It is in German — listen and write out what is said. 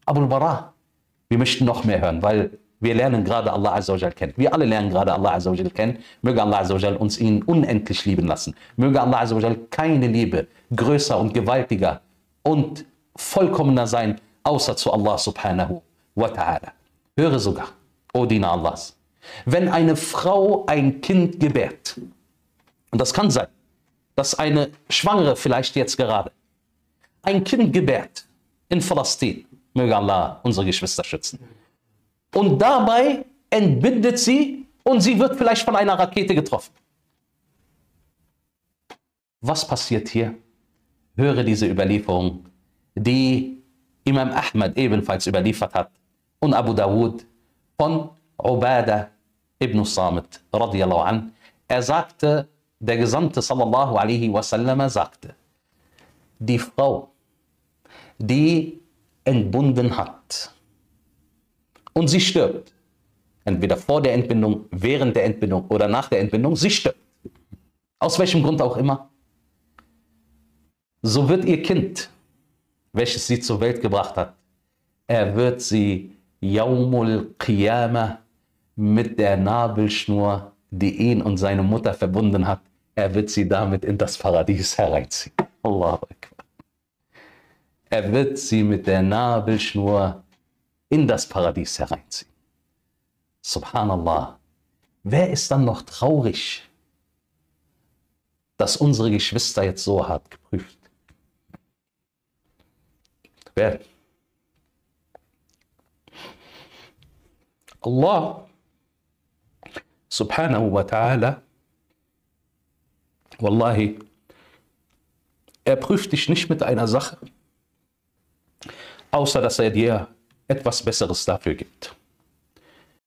Abul Bara, wir möchten noch mehr hören, weil wir lernen gerade Allah Azza wa Jal kennen. Wir alle lernen gerade Allah Azza wa Jal kennen. Möge Allah Azza wa Jal uns ihn unendlich lieben lassen. Möge Allah Azza wa Jal keine Liebe größer und gewaltiger und vollkommener sein, außer zu Allah subhanahu wa ta'ala. Höre sogar, o Diener Allahs, wenn eine Frau ein Kind gebärt, und das kann sein, dass eine Schwangere vielleicht jetzt gerade ein Kind gebärt in Palästina, möge Allah unsere Geschwister schützen, und dabei entbindet sie und sie wird vielleicht von einer Rakete getroffen. Was passiert hier? Höre diese Überlieferung, die Imam Ahmad ebenfalls überliefert hat und Abu Dawud von Ubadah ibn Samit radiyallahu an. Er sagte, der Gesandte sallallahu alaihi wasallam sagte, die Frau, die entbunden hat und sie stirbt, entweder vor der Entbindung, während der Entbindung oder nach der Entbindung, sie stirbt, aus welchem Grund auch immer, so wird ihr Kind, welches sie zur Welt gebracht hat, er wird sie Yaumul Qiyamah mit der Nabelschnur, die ihn und seine Mutter verbunden hat, er wird sie damit in das Paradies hereinziehen. Allahu Akbar. Er wird sie mit der Nabelschnur in das Paradies hereinziehen. Subhanallah. Wer ist dann noch traurig, dass unsere Geschwister jetzt so hart geprüft? Wer? Allah subhanahu wa ta'ala, wallahi, er prüft dich nicht mit einer Sache, außer dass er dir etwas Besseres dafür gibt.